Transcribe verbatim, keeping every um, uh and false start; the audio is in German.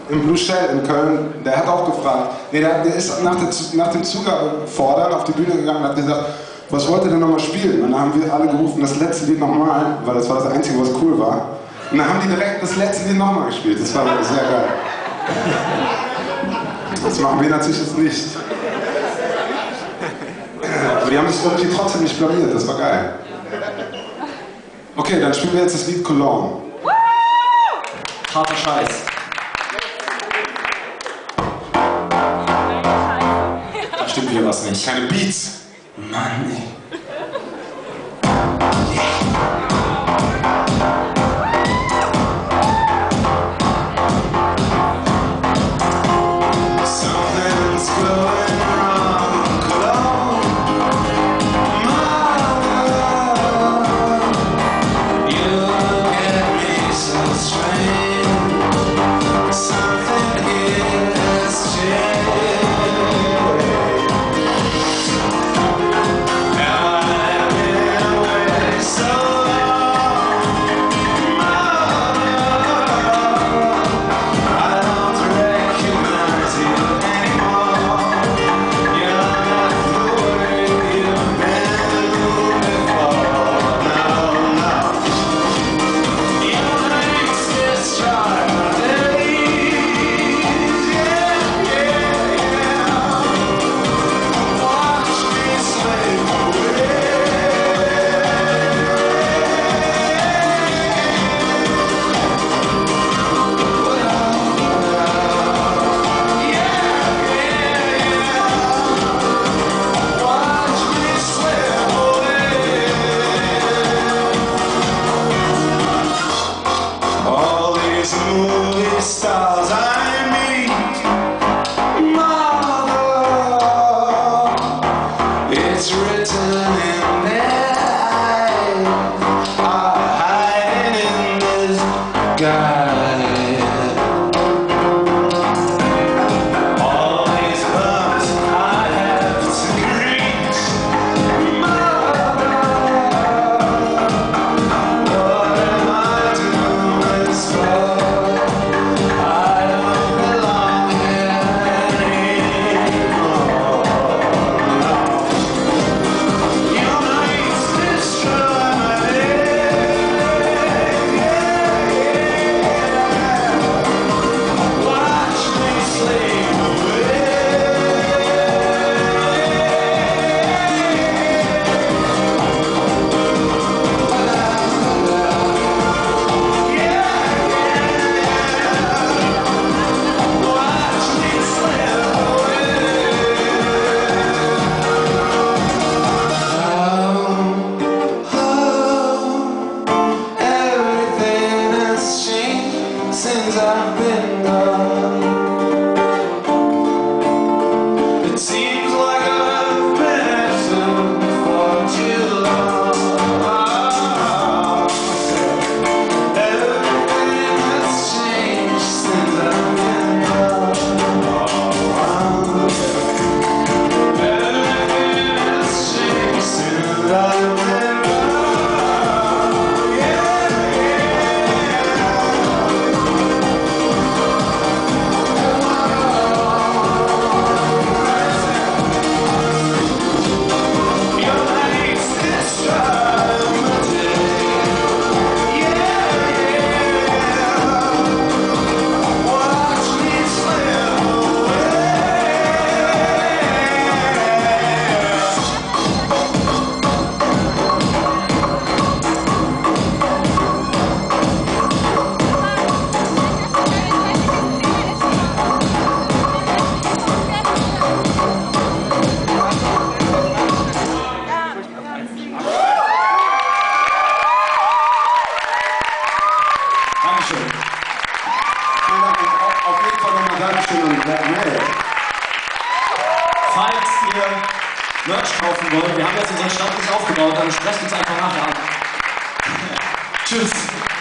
im Blue Shell in Köln, der hat auch gefragt. Nee, der, der ist nach, der, nach dem Zugabefordern auf die Bühne gegangen und hat gesagt, was wollt ihr denn nochmal spielen? Und dann haben wir alle gerufen, das letzte Lied nochmal, weil das war das Einzige, was cool war. Und dann haben die direkt das letzte Lied nochmal gespielt. Das war sehr geil. Das machen wir natürlich jetzt nicht. Aber die haben sich irgendwie trotzdem nicht blamiert, das war geil. Okay, dann spielen wir jetzt das Lied Cologne. Harter Scheiß. Da stimmt wieder was nicht. Keine Beats. Mann, ey. Stars I meet, Mother, it's written in their eyes, are hiding in this guy. All these bumps I have to greet, Mother, what am I doing this for? Since I've been gone, it seems like I've been absent for too long. Everything has changed since I've been gone. Everything has changed since I've been gone. Auf jeden Fall nochmal Dankeschön an Black Mail. Falls ihr Merch kaufen wollt, wir haben jetzt unseren Stand nicht aufgebaut, dann sprecht uns einfach nachher an. Tschüss.